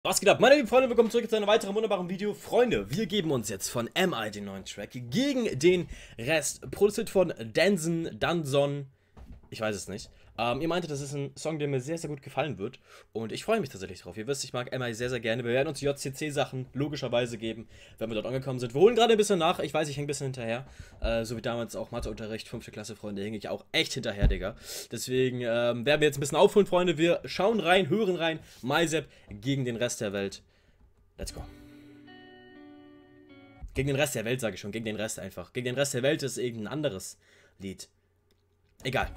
Was geht ab, meine lieben Freunde, willkommen zurück zu einem weiteren wunderbaren Video. Freunde, wir geben uns jetzt von MI den neuen Track gegen den Rest, produziert von Danson, ich weiß es nicht. Ihr meintet, das ist ein Song, der mir sehr, sehr gut gefallen wird und ich freue mich tatsächlich drauf. Ihr wisst, ich mag MI sehr, sehr gerne. Wir werden uns die JCC-Sachen logischerweise geben, wenn wir dort angekommen sind. Wir holen gerade ein bisschen nach, ich weiß, ich hänge ein bisschen hinterher, so wie damals auch Matheunterricht, 5. Klasse, Freunde, hänge ich auch echt hinterher, Digga. Deswegen werden wir jetzt ein bisschen aufholen, Freunde. Wir schauen rein, hören rein, MIZEP gegen den Rest der Welt. Let's go. Gegen den Rest der Welt, sage ich schon, gegen den Rest einfach. Gegen den Rest der Welt ist irgendein anderes Lied. Egal.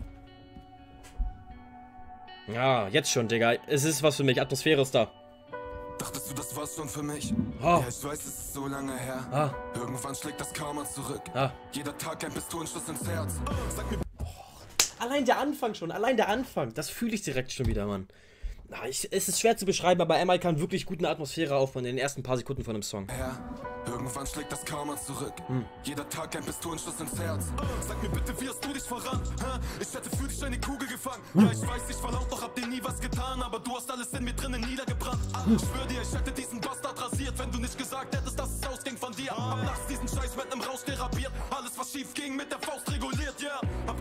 Ja, jetzt schon, Digga. Es ist was für mich. Atmosphäre ist da. Dachtest du, das war's schon für mich? Oh. Ja, ich weiß, es ist so lange her. Irgendwann schlägt das Karma zurück. Jeder Tag ein Pistolenschuss ins Herz. Sag mir... Allein der Anfang schon, allein der Anfang. Das fühle ich direkt schon wieder, Mann. Es ist schwer zu beschreiben, aber MI kann wirklich gut eine Atmosphäre aufbauen in den ersten paar Sekunden von einem Song. Ja, irgendwann schlägt das Karma zurück. Jeder Tag ein Pistolenschuss ins Herz. Sag mir bitte, wie hast du dich verrannt? Ich hätte für dich eine Kugel gefangen. Ja, ich weiß, ich war laut, doch hab dir nie was getan. Aber du hast alles in mir drinnen niedergebrannt. Ich schwör dir, ich hätte diesen Bastard rasiert, wenn du nicht gesagt hättest, dass es ausging von dir. Hab nachts diesen Scheiß mit nem Rausch therapiert. Alles, was schief ging, mit der Faust reguliert, ja.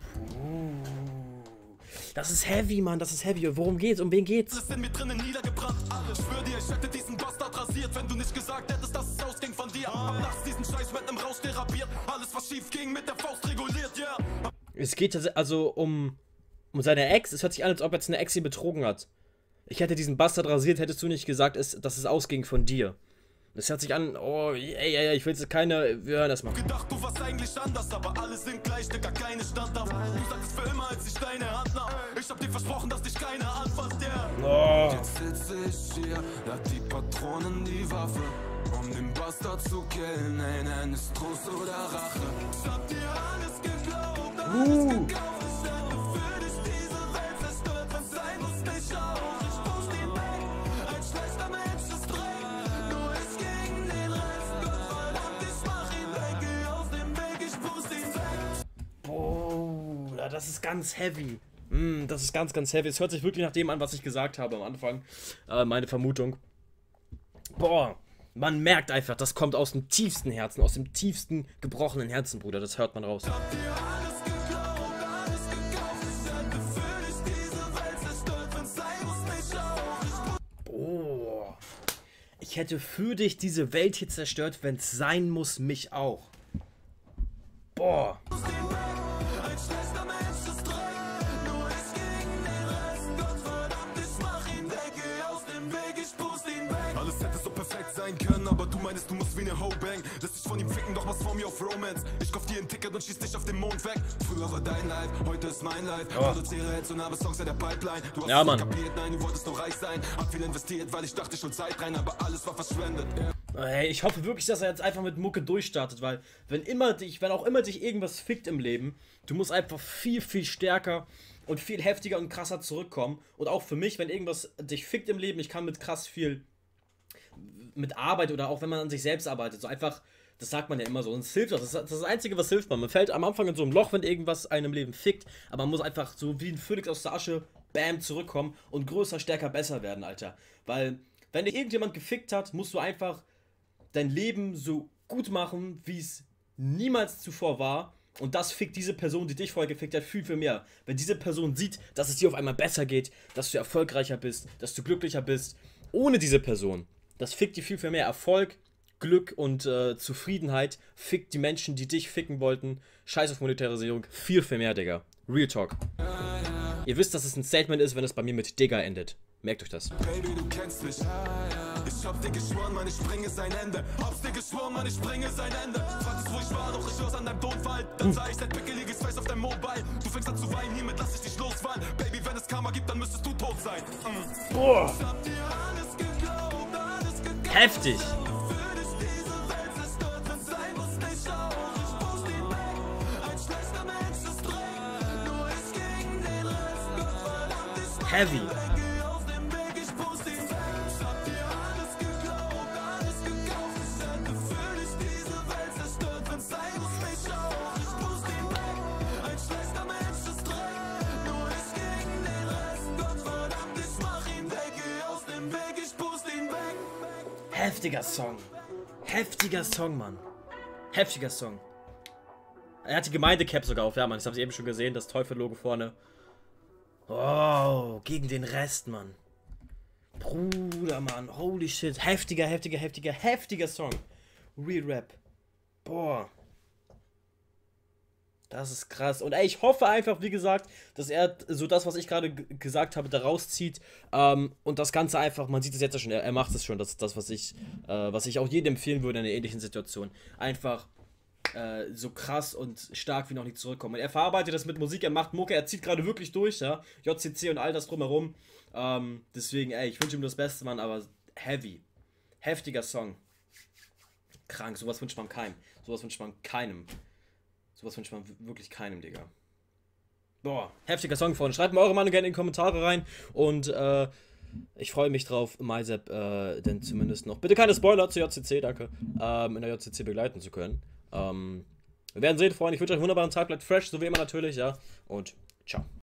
Das ist heavy, Mann, das ist heavy. Worum geht's? Um wen geht's? Alles in mir drinnen niedergebrannt. Ich schwör dir, ich hätte diesen Bastard rasiert, wenn du nicht gesagt hättest, dass es ausging von dir. Hab nachts diesen Scheiß mit nem Rausch therapiert. Alles, was schief ging, mit der Faust reguliert, ja. Es geht also um seine Ex. Es hört sich an, als ob jetzt eine Ex ihn betrogen hat. Ich hätte diesen Bastard rasiert, hättest du nicht gesagt, dass es ausging von dir. Das hört sich an, oh, ey, ich will jetzt keine, wir hören das mal. Gedacht, du warst eigentlich anders, aber alle sind gleich, Digga, keine Standard. Du sagst für immer, als ich deine Hand nahm. Ich hab dir versprochen, dass dich keiner anfasst, ja. Oh. Jetzt sitze ich hier, lad die Patronen, die Waffe, um den Bastard zu killen. Ey, nenn es Trost oder Rache. Ich hab dir alles geglaubt, alles gekauft. Ich hätte für dich diese Welt zerstört, wenn's sein muss, nicht auch. Ich push den weg, ein schlechter Mensch ist dreck. Nur ich gegen den Rest, Gott verdammt, ich mach ihn weg. Geh aus dem Weg, ich push ihn weg. Boah, das ist ganz heavy. Das ist ganz, ganz heavy. Es hört sich wirklich nach dem an, was ich gesagt habe am Anfang. Meine Vermutung. Boah, man merkt einfach, das kommt aus dem tiefsten Herzen, aus dem tiefsten gebrochenen Herzen, Bruder. Das hört man raus. Boah. Ich hätte für dich diese Welt hier zerstört, wenn es sein muss, mich auch. Boah. Alles hätte so perfekt sein können, aber du meinst, du musst wie eine Ho bang. Lass dich von ihm ficken, doch was vor mir auf Romance. Ich kauf dir ein Ticket und schieß dich auf den Mond weg. Früher war dein Life, heute ist mein Life. Produziere Hits und habe Songs in der Pipeline. Du hast es kapiert, nein, du wolltest nur reich sein. Hab viel investiert, weil ich dachte schon Zeit rein, aber alles war verschwendet. Hey, ich hoffe wirklich, dass er jetzt einfach mit Mucke durchstartet, weil wenn auch immer dich irgendwas fickt im Leben, du musst einfach viel, viel stärker und viel heftiger und krasser zurückkommen. Und auch für mich, wenn irgendwas dich fickt im Leben, ich kann mit krass viel mit Arbeit oder auch wenn man an sich selbst arbeitet, so einfach, das sagt man ja immer so, und es hilft auch, das ist das Einzige, was hilft man. Man fällt am Anfang in so ein Loch, wenn irgendwas einem im Leben fickt, aber man muss einfach so wie ein Phönix aus der Asche, bam, zurückkommen und größer, stärker, besser werden, Alter. Weil, wenn dich irgendjemand gefickt hat, musst du einfach dein Leben so gut machen, wie es niemals zuvor war. Und das fickt diese Person, die dich vorher gefickt hat, viel, viel mehr. Wenn diese Person sieht, dass es dir auf einmal besser geht, dass du erfolgreicher bist, dass du glücklicher bist, ohne diese Person, das fickt dir viel, viel mehr. Erfolg, Glück und Zufriedenheit fickt die Menschen, die dich ficken wollten. Scheiß auf Monetarisierung, viel, viel mehr, Digga. Real Talk. Ihr wisst, dass es ein Statement ist, wenn es bei mir mit Digga endet. Merkt euch das. Baby, du kennst mich. Ich hab dir geschworen, Mann, ich bringe sein Ende. Hab's dir geschworen, Mann, ich bringe sein Ende. Fragtest, wo ich war, doch ich los an deinem Tonfall. Dann sah ich dein pickeliges Face auf deinem Mobile. Du fängst an zu weinen, hiermit lass ich dich losfallen. Baby, wenn es Karma gibt, dann müsstest du tot sein. Boah. Ich hab dir alles geglaubt, alles gekauft. Heftig. Heavy. Heftiger Song. Heftiger Song, Mann. Heftiger Song. Er hat die Gemeinde-Cap sogar auf, ja, Mann. Das habe ich eben schon gesehen, das Teufel-Logo vorne. Oh, gegen den Rest, Mann. Bruder, Mann. Holy shit. Heftiger Song. Real Rap. Boah. Das ist krass. Und ey, ich hoffe einfach, wie gesagt, dass er so das, was ich gerade gesagt habe, da rauszieht. Und das Ganze einfach, man sieht es jetzt ja schon, er macht es schon. Das ist das, was ich auch jedem empfehlen würde in einer ähnlichen Situation. Einfach so krass und stark wie noch nie zurückkommen. Und er verarbeitet das mit Musik, er macht Mucke, er zieht gerade wirklich durch, ja. JCC und all das drumherum. Deswegen, ey, ich wünsche ihm das Beste, Mann, aber heavy. Heftiger Song. Krank, sowas wünscht man keinem. Sowas wünscht man keinem. Sowas wünscht man wirklich keinem, Digga. Boah, heftiger Song, Freunde. Schreibt mir eure Meinung gerne in die Kommentare rein. Und ich freue mich drauf, MyZap denn zumindest noch, bitte keine Spoiler zu JCC, danke, in der JCC begleiten zu können. Wir werden sehen, Freunde. Ich wünsche euch einen wunderbaren Tag, bleibt fresh, so wie immer natürlich, ja. Und ciao.